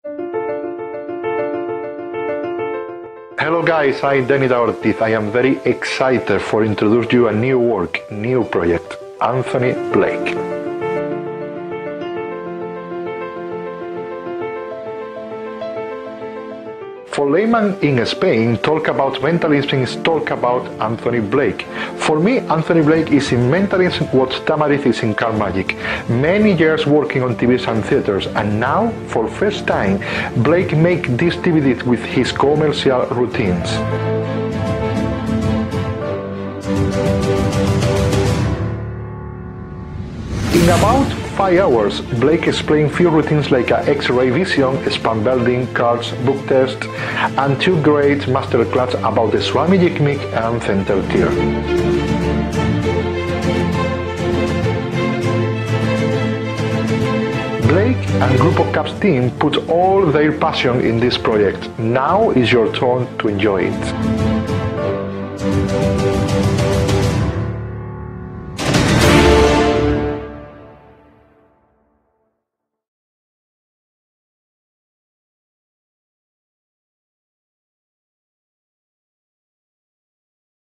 Hello guys, I'm Danny Ortiz. I am very excited for introduce you a new work, new project, Anthony Blake. For layman in Spain, talk about mentalism is talk about Anthony Blake. For me, Anthony Blake is in mentalism what Tamariz is in card magic. Many years working on TVs and theaters, and now, for first time, Blake make these TVs with his commercial routines. In about 5 hours, Blake explained few routines like X-ray vision, spam building, cards, book test, and 2 great masterclass about the Swami Jigmeet and Center Tier. Blake and Group of Caps team put all their passion in this project. Now is your turn to enjoy it.